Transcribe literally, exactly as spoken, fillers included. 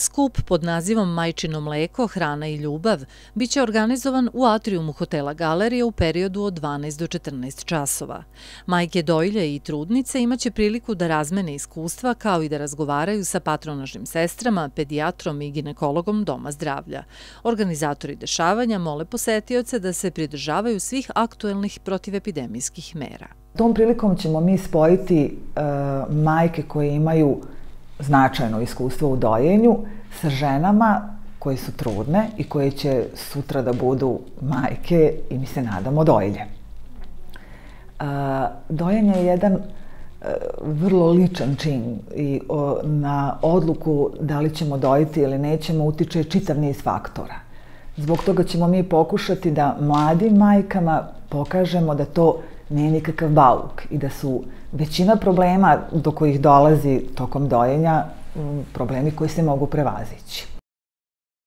Skup pod nazivom Majčino mleko, hrana i ljubav biće organizovan u atrijumu hotela Galerija u periodu od dvanaest do četrnaest časova. Majke dojilje i trudnice imaće priliku da razmene iskustva kao i da razgovaraju sa patronažnim sestrama, pedijatrom i ginekologom Doma zdravlja. Organizatori dešavanja mole posetioce da se pridržavaju svih aktuelnih protivepidemijskih mera. Tom prilikom ćemo mi spojiti uh, majke koje imaju značajno iskustvo u dojenju sa ženama koje su trudne i koje će sutra da budu majke i mi se nadamo dojilje. Uh, dojenje je jedan uh, vrlo ličan čin i o, na odluku da li ćemo dojiti ili nećemo utiče čitav niz faktora. Zbog toga ćemo mi pokušati da mladim majkama pokažemo da to nije nikakav bauk i da su većina problema do kojih dolazi tokom dojenja problemi koji se mogu prevazići.